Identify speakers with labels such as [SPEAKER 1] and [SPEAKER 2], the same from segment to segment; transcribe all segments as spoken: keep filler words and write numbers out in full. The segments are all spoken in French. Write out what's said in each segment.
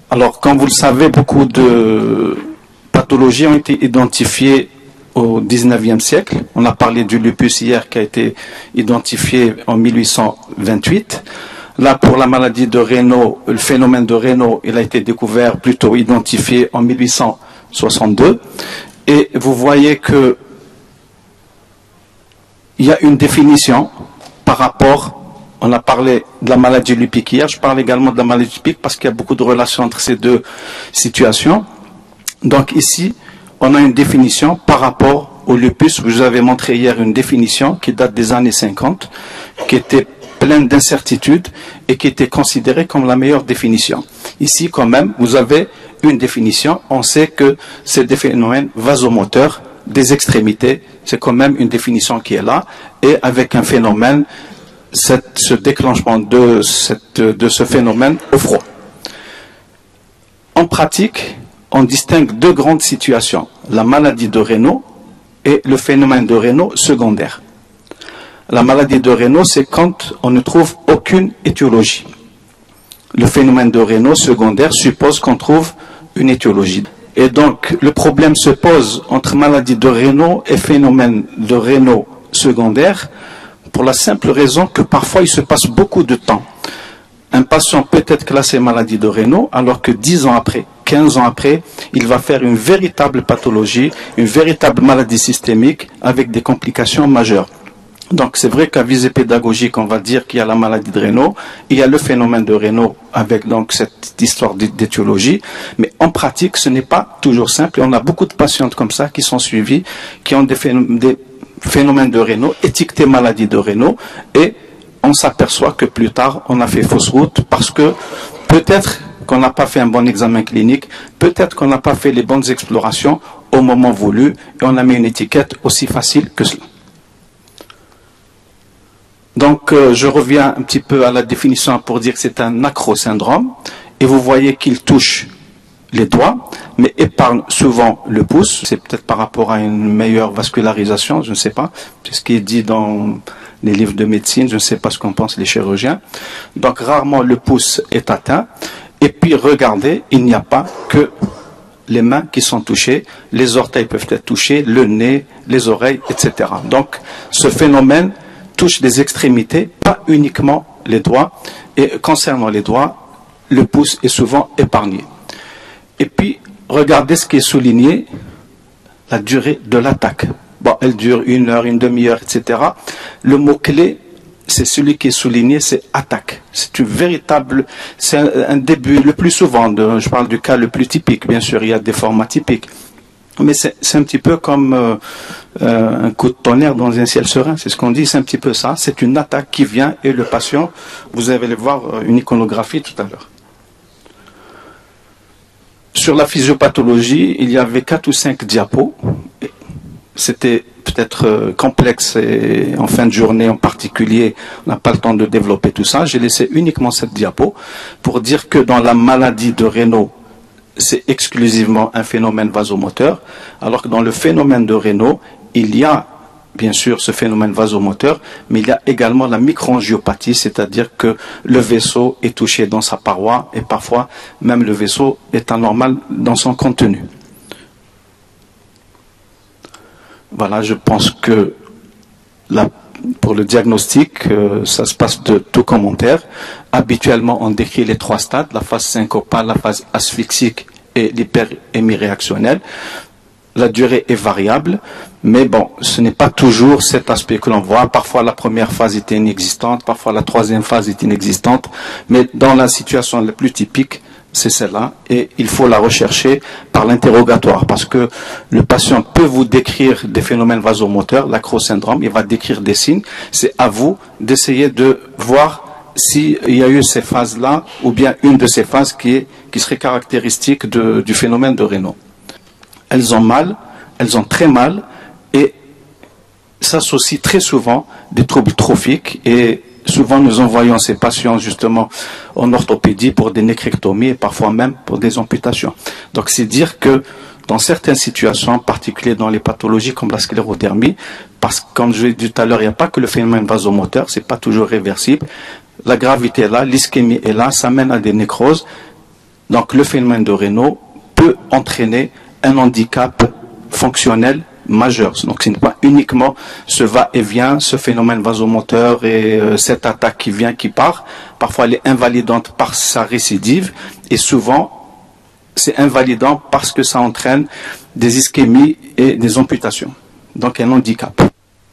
[SPEAKER 1] Alors, comme vous le savez, beaucoup de pathologies ont été identifiées au dix-neuvième siècle. On a parlé du lupus hier qui a été identifié en mille huit cent vingt-huit. Là, pour la maladie de Raynaud, le phénomène de Raynaud, il a été découvert, plutôt identifié en mille huit cent soixante-deux. Et vous voyez que il y a une définition par rapport, on a parlé de la maladie lupique hier, je parle également de la maladie lupique parce qu'il y a beaucoup de relations entre ces deux situations. Donc ici, on a une définition par rapport au lupus. Je vous avais montré hier une définition qui date des années cinquante, qui était pleine d'incertitudes et qui était considérée comme la meilleure définition. Ici, quand même, vous avez une définition. On sait que c'est des phénomènes vasomoteurs des extrémités. C'est quand même une définition qui est là. Et avec un phénomène, cette, ce déclenchement de, cette, de ce phénomène au froid. En pratique, on distingue deux grandes situations, la maladie de Raynaud et le phénomène de Raynaud secondaire. La maladie de Raynaud, c'est quand on ne trouve aucune étiologie. Le phénomène de Raynaud secondaire suppose qu'on trouve une étiologie. Et donc, le problème se pose entre maladie de Raynaud et phénomène de Raynaud secondaire pour la simple raison que parfois il se passe beaucoup de temps. Un patient peut être classé maladie de Raynaud alors que dix ans après, quinze ans après, il va faire une véritable pathologie, une véritable maladie systémique avec des complications majeures. Donc c'est vrai qu'à visée pédagogique, on va dire qu'il y a la maladie de Raynaud, il y a le phénomène de Raynaud avec donc cette histoire d'étiologie, mais en pratique ce n'est pas toujours simple et on a beaucoup de patientes comme ça qui sont suivies, qui ont des phénomènes, des phénomènes de Raynaud, étiquetés maladie de Raynaud, et on s'aperçoit que plus tard on a fait fausse route parce que peut-être qu'on n'a pas fait un bon examen clinique, peut-être qu'on n'a pas fait les bonnes explorations au moment voulu et on a mis une étiquette aussi facile que cela. Donc, euh, je reviens un petit peu à la définition pour dire que c'est un acrosyndrome. Et vous voyez qu'il touche les doigts, mais épargne souvent le pouce. C'est peut-être par rapport à une meilleure vascularisation, je ne sais pas. C'est ce qui est dit dans les livres de médecine, je ne sais pas ce qu'en pensent les chirurgiens. Donc, rarement le pouce est atteint. Et puis, regardez, il n'y a pas que les mains qui sont touchées. Les orteils peuvent être touchés, le nez, les oreilles, et cetera. Donc, ce phénomène touche des extrémités, pas uniquement les doigts. Et concernant les doigts, le pouce est souvent épargné. Et puis, regardez ce qui est souligné, la durée de l'attaque. Bon, elle dure une heure, une demi-heure, et cetera. Le mot-clé, c'est celui qui est souligné, c'est attaque. C'est une véritable, c'est un, un début, le plus souvent, de, je parle du cas le plus typique, bien sûr, il y a des formats typiques. Mais c'est un petit peu comme euh, euh, un coup de tonnerre dans un ciel serein, c'est ce qu'on dit, c'est un petit peu ça. C'est une attaque qui vient et le patient, vous allez voir euh, une iconographie tout à l'heure. Sur la physiopathologie, il y avait quatre ou cinq diapos. C'était peut-être euh, complexe et en fin de journée en particulier, on n'a pas le temps de développer tout ça. J'ai laissé uniquement cette diapo pour dire que dans la maladie de Raynaud, c'est exclusivement un phénomène vasomoteur, alors que dans le phénomène de Raynaud, il y a bien sûr ce phénomène vasomoteur, mais il y a également la microangiopathie, c'est-à-dire que le vaisseau est touché dans sa paroi et parfois même le vaisseau est anormal dans son contenu. Voilà, je pense que la pour le diagnostic, euh, ça se passe de tout commentaire. Habituellement, on décrit les trois stades, la phase syncopale, la phase asphyxique et l'hyperémie réactionnelle. La durée est variable, mais bon, ce n'est pas toujours cet aspect que l'on voit. Parfois, la première phase était inexistante, parfois la troisième phase est inexistante, mais dans la situation la plus typique, c'est celle-là, et il faut la rechercher par l'interrogatoire, parce que le patient peut vous décrire des phénomènes vasomoteurs, l'acrosyndrome, il va décrire des signes, c'est à vous d'essayer de voir s'il y a eu ces phases-là, ou bien une de ces phases qui, est, qui serait caractéristique de, du phénomène de Raynaud. Elles ont mal, elles ont très mal, et s'associent très souvent des troubles trophiques, et souvent, nous envoyons ces patients justement en orthopédie pour des nécrectomies et parfois même pour des amputations. Donc, c'est dire que dans certaines situations, en particulier dans les pathologies comme la sclérodermie, parce que comme je l'ai dit tout à l'heure, il n'y a pas que le phénomène vasomoteur, c'est pas toujours réversible. La gravité est là, l'ischémie est là, ça mène à des nécroses. Donc le phénomène de Raynaud peut entraîner un handicap fonctionnel majeur. Donc ce n'est pas uniquement ce va-et-vient, ce phénomène vasomoteur et euh, cette attaque qui vient, qui part. Parfois elle est invalidante par sa récidive et souvent c'est invalidant parce que ça entraîne des ischémies et des amputations. Donc un handicap.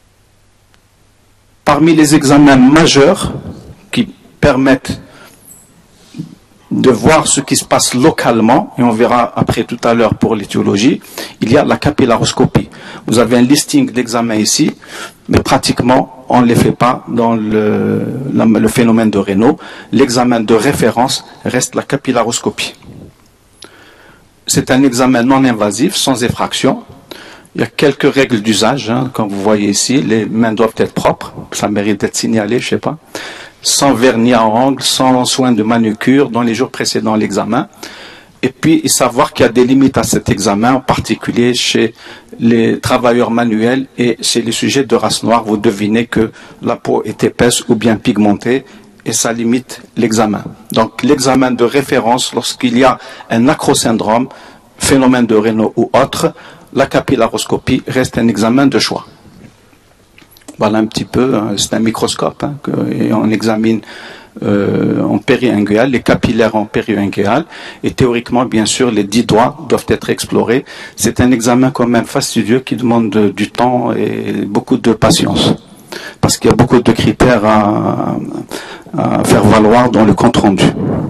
[SPEAKER 1] Parmi les examens majeurs qui permettent de voir ce qui se passe localement, et on verra après tout à l'heure pour l'étiologie, il y a la capillaroscopie. Vous avez un listing d'examens ici, mais pratiquement on ne les fait pas dans le, la, le phénomène de Raynaud. L'examen de référence reste la capillaroscopie. C'est un examen non invasif, sans effraction. Il y a quelques règles d'usage, hein, comme vous voyez ici, les mains doivent être propres, ça mérite d'être signalé, je sais pas. Sans vernis à ongles, sans soin de manucure dans les jours précédant l'examen. Et puis, savoir qu'il y a des limites à cet examen, en particulier chez les travailleurs manuels et chez les sujets de race noire. Vous devinez que la peau est épaisse ou bien pigmentée et ça limite l'examen. Donc, l'examen de référence, lorsqu'il y a un acrosyndrome, phénomène de Raynaud ou autre, la capillaroscopie reste un examen de choix. Voilà un petit peu, c'est un microscope, hein, que, et on examine euh, en périingual, les capillaires en périingual, et théoriquement, bien sûr, les dix doigts doivent être explorés. C'est un examen quand même fastidieux qui demande de, du temps et beaucoup de patience, parce qu'il y a beaucoup de critères à, à faire valoir dans le compte rendu.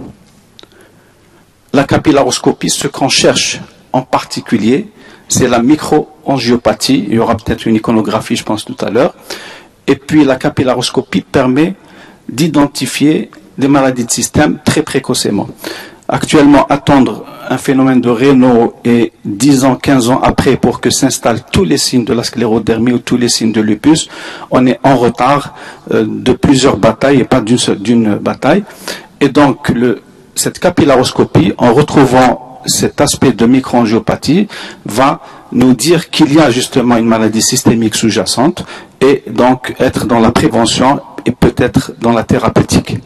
[SPEAKER 1] La capillaroscopie, ce qu'on cherche en particulier, c'est la micro-angiopathie. Il y aura peut-être une iconographie, je pense, tout à l'heure. Et puis, la capillaroscopie permet d'identifier des maladies de système très précocement. Actuellement, attendre un phénomène de Raynaud et dix ans, quinze ans après pour que s'installent tous les signes de la sclérodermie ou tous les signes de lupus, on est en retard euh, de plusieurs batailles et pas d'une seule d'une bataille. Et donc, le, cette capillaroscopie, en retrouvant cet aspect de microangiopathie, va nous dire qu'il y a justement une maladie systémique sous-jacente et donc être dans la prévention et peut-être dans la thérapeutique.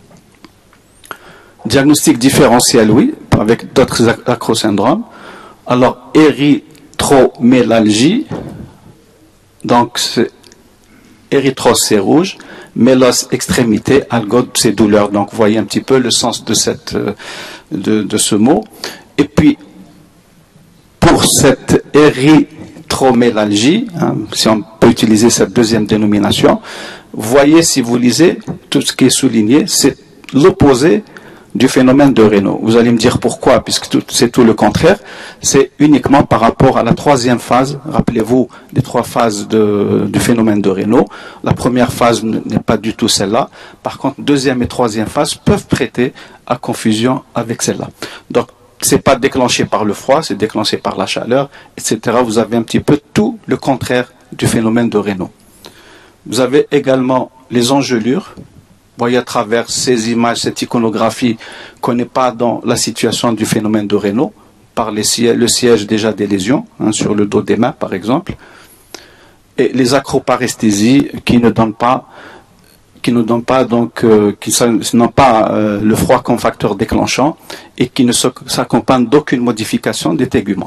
[SPEAKER 1] Diagnostic différentiel, oui, avec d'autres acrosyndromes. Alors, érythromélalgie, donc érythros c'est rouge, mélos extrémité, algode c'est douleur. Donc, vous voyez un petit peu le sens de, cette, de, de ce mot. Et puis, pour cette érythromélalgie, hein, si on peut utiliser cette deuxième dénomination, vous voyez, si vous lisez, tout ce qui est souligné, c'est l'opposé du phénomène de Raynaud. Vous allez me dire pourquoi, puisque c'est tout le contraire. C'est uniquement par rapport à la troisième phase. Rappelez-vous des trois phases de, du phénomène de Raynaud. La première phase n'est pas du tout celle-là. Par contre, deuxième et troisième phase peuvent prêter à confusion avec celle-là. Donc, c'est pas déclenché par le froid, c'est déclenché par la chaleur, et cetera. Vous avez un petit peu tout le contraire du phénomène de Raynaud. Vous avez également les engelures. Vous voyez à travers ces images, cette iconographie, qu'on n'est pas dans la situation du phénomène de Raynaud, par les sièges, le siège déjà des lésions, hein, sur le dos des mains par exemple, et les acroparesthésies qui ne donnent pas, qui ne donnent pas donc, euh, qui n'ont pas euh, le froid comme facteur déclenchant et qui ne s'accompagnent d'aucune modification des téguments.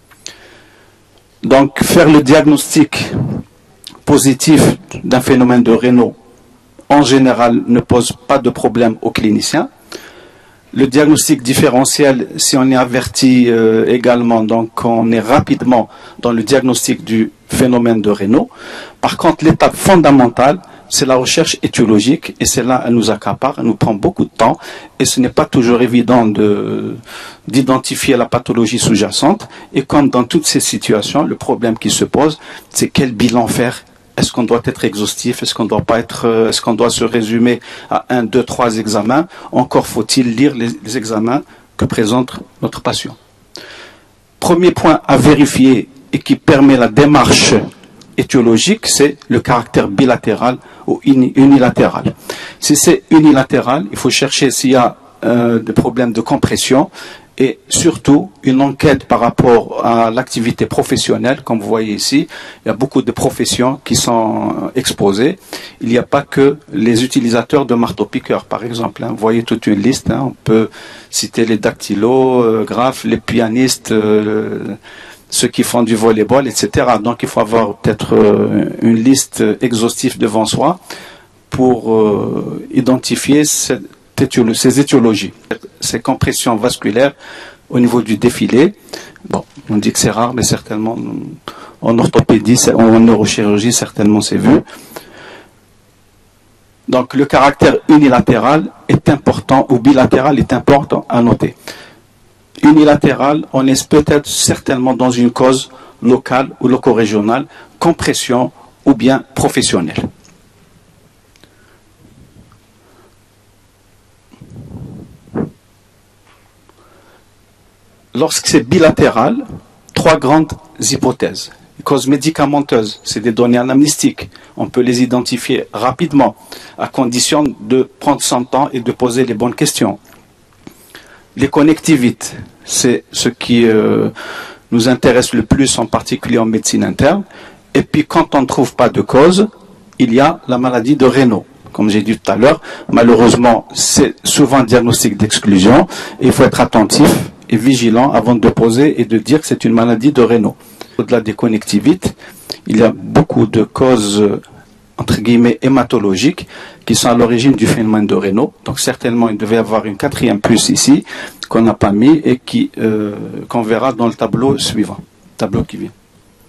[SPEAKER 1] Donc, faire le diagnostic positif d'un phénomène de Raynaud, en général, ne pose pas de problème aux cliniciens. Le diagnostic différentiel, si on est averti euh, également, donc on est rapidement dans le diagnostic du phénomène de Raynaud. Par contre, l'étape fondamentale, c'est la recherche étiologique, et c'est là, elle nous accapare, elle nous prend beaucoup de temps, et ce n'est pas toujours évident de, d'identifier la pathologie sous-jacente. Et comme dans toutes ces situations, le problème qui se pose, c'est quel bilan faire. Est-ce qu'on doit être exhaustif? Est-ce qu'on doit pas être, est-ce qu'on doit se résumer à un, deux, trois examens? Encore faut-il lire les, les examens que présente notre patient. Premier point à vérifier et qui permet la démarche étiologique, c'est le caractère bilatéral ou unilatéral. Si c'est unilatéral, il faut chercher s'il y a euh, des problèmes de compression et surtout une enquête par rapport à l'activité professionnelle. Comme vous voyez ici, il y a beaucoup de professions qui sont exposées. Il n'y a pas que les utilisateurs de marteau-piqueur, par exemple. Hein. Vous voyez toute une liste. Hein. On peut citer les dactylographes, les pianistes, euh, ceux qui font du volleyball, et cetera. Donc il faut avoir peut-être euh, une liste exhaustive devant soi pour euh, identifier cette étiolo ces étiologies, ces compressions vasculaires au niveau du défilé. Bon, on dit que c'est rare, mais certainement en orthopédie, en neurochirurgie, certainement c'est vu. Donc le caractère unilatéral est important, ou bilatéral est important à noter. Unilatéral, on est peut-être certainement dans une cause locale ou loco-régionale, compression ou bien professionnelle. Lorsque c'est bilatéral, trois grandes hypothèses. Les causes médicamenteuses, c'est des données anamnéstiques. On peut les identifier rapidement, à condition de prendre son temps et de poser les bonnes questions. Les connectivites, c'est ce qui euh, nous intéresse le plus, en particulier en médecine interne. Et puis, quand on ne trouve pas de cause, il y a la maladie de Raynaud. Comme j'ai dit tout à l'heure, malheureusement, c'est souvent un diagnostic d'exclusion. Il faut être attentif et vigilant avant de poser et de dire que c'est une maladie de Raynaud. Au-delà des connectivites, il y a beaucoup de causes, entre guillemets, hématologiques qui sont à l'origine du phénomène de Raynaud. Donc certainement, il devait y avoir une quatrième plus ici, qu'on n'a pas mis et qui euh, qu'on verra dans le tableau suivant, tableau qui vient.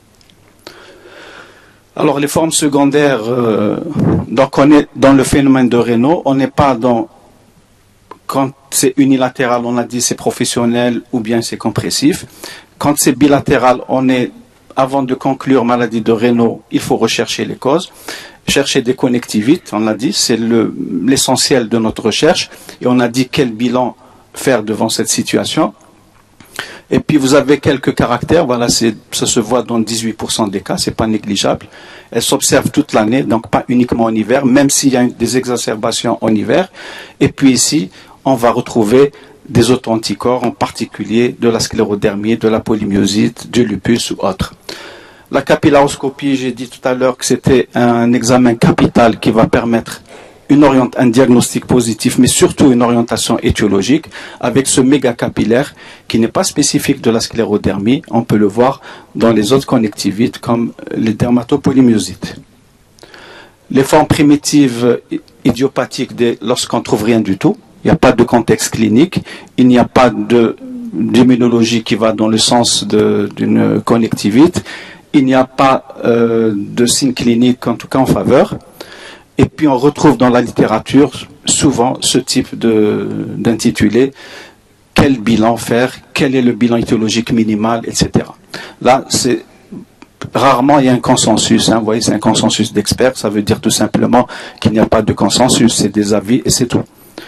[SPEAKER 1] Alors les formes secondaires, euh, donc on est dans le phénomène de Raynaud, on n'est pas dans... Quand c'est unilatéral, on a dit c'est professionnel ou bien c'est compressif. Quand c'est bilatéral, on est, avant de conclure maladie de Raynaud, il faut rechercher les causes. Chercher des connectivites, on l'a dit, c'est l'essentiel de notre recherche. Et on a dit quel bilan faire devant cette situation. Et puis vous avez quelques caractères, voilà, ça se voit dans dix-huit pour cent des cas, c'est pas négligeable. Elle s'observe toute l'année, donc pas uniquement en hiver, même s'il y a des exacerbations en hiver. Et puis ici, on va retrouver des auto-anticorps, en particulier de la sclérodermie, de la polymyosite, du lupus ou autre. La capillaroscopie, j'ai dit tout à l'heure que c'était un examen capital qui va permettre une orient, un diagnostic positif, mais surtout une orientation étiologique, avec ce méga capillaire qui n'est pas spécifique de la sclérodermie. On peut le voir dans les autres connectivites comme les dermatopolymyosites. Les formes primitives idiopathiques lorsqu'on ne trouve rien du tout. Il n'y a pas de contexte clinique, il n'y a pas d'immunologie qui va dans le sens d'une connectivite, il n'y a pas euh, de signe clinique, en tout cas en faveur. Et puis on retrouve dans la littérature souvent ce type d'intitulé, quel bilan faire, quel est le bilan étiologique minimal, et cetera. Là, c'est rarement il y a un consensus, hein, vous voyez, c'est un consensus d'experts, ça veut dire tout simplement qu'il n'y a pas de consensus, c'est des avis et c'est tout.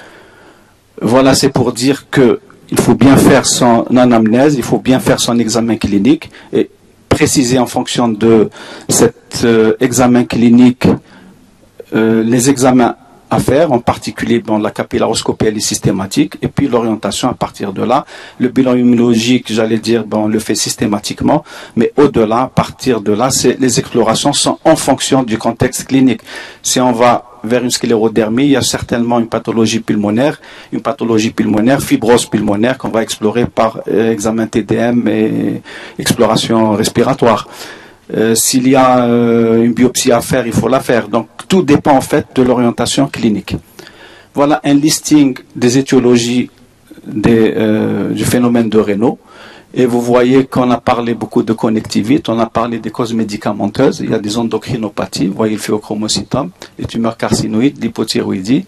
[SPEAKER 1] Voilà, c'est pour dire que il faut bien faire son anamnèse, il faut bien faire son examen clinique et préciser en fonction de cet euh, examen clinique euh, les examens à faire, en particulier dans la capillaroscopie, elle est systématique, et puis l'orientation à partir de là. Le bilan immunologique, j'allais dire, ben, on le fait systématiquement, mais au-delà, à partir de là, les explorations sont en fonction du contexte clinique. Si on va vers une sclérodermie, il y a certainement une pathologie pulmonaire, une pathologie pulmonaire, fibrose pulmonaire qu'on va explorer par euh, examen T D M et exploration respiratoire. Euh, S'il y a euh, une biopsie à faire, il faut la faire. Donc tout dépend en fait de l'orientation clinique. Voilà un listing des étiologies des, euh, du phénomène de Raynaud. Et vous voyez qu'on a parlé beaucoup de connectivite, on a parlé des causes médicamenteuses, il y a des endocrinopathies, vous voyez le phéochromocytome, les tumeurs carcinoïdes, l'hypothyroïdie,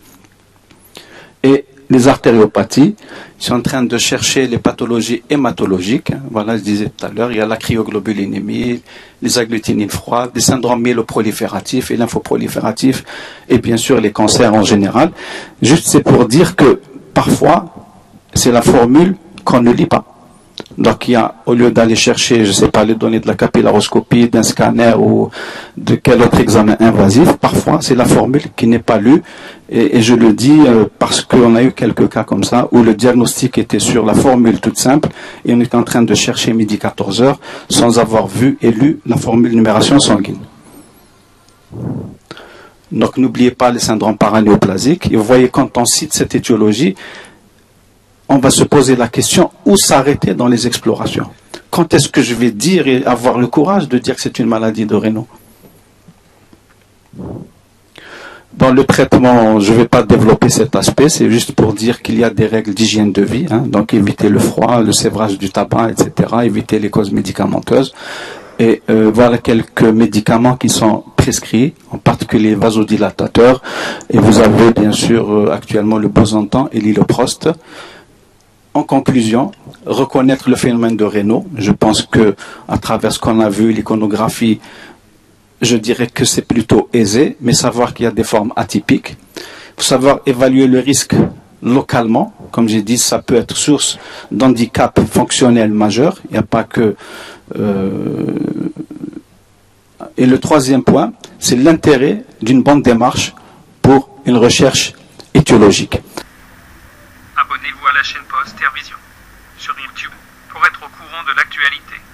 [SPEAKER 1] et les artériopathies. Je suis en train de chercher les pathologies hématologiques, voilà, je disais tout à l'heure, il y a la cryoglobulinémie, les agglutinines froides, les syndromes myéloprolifératifs et lymphoprolifératifs, et bien sûr les cancers en général. Juste c'est pour dire que parfois, c'est la formule qu'on ne lit pas. Donc, il y a, au lieu d'aller chercher, je ne sais pas, les données de la capillaroscopie, d'un scanner ou de quel autre examen invasif, parfois, c'est la formule qui n'est pas lue. Et, et je le dis euh, parce qu'on a eu quelques cas comme ça, où le diagnostic était sur la formule toute simple, et on est en train de chercher midi quatorze heures, sans avoir vu et lu la formule numération sanguine. Donc, n'oubliez pas les syndromes paranéoplasiques. Et vous voyez, quand on cite cette étiologie, on va se poser la question où s'arrêter dans les explorations. Quand est-ce que je vais dire et avoir le courage de dire que c'est une maladie de Raynaud? Dans le traitement, je ne vais pas développer cet aspect, c'est juste pour dire qu'il y a des règles d'hygiène de vie, hein, donc éviter le froid, le sévrage du tabac, et cetera, éviter les causes médicamenteuses. Et euh, voilà quelques médicaments qui sont prescrits, en particulier vasodilatateurs. Et vous avez bien sûr euh, actuellement le Bosantan et l'Iloprost. En conclusion, reconnaître le phénomène de Raynaud, je pense que à travers ce qu'on a vu, l'iconographie, je dirais que c'est plutôt aisé, mais savoir qu'il y a des formes atypiques. Il faut savoir évaluer le risque localement. Comme j'ai dit, ça peut être source d'handicap fonctionnel majeur. Il n'y a pas que... Euh... Et le troisième point, c'est l'intérêt d'une bonne démarche pour une recherche étiologique.
[SPEAKER 2] Abonnez-vous à la chaîne Post Tervision sur YouTube pour être au courant de l'actualité.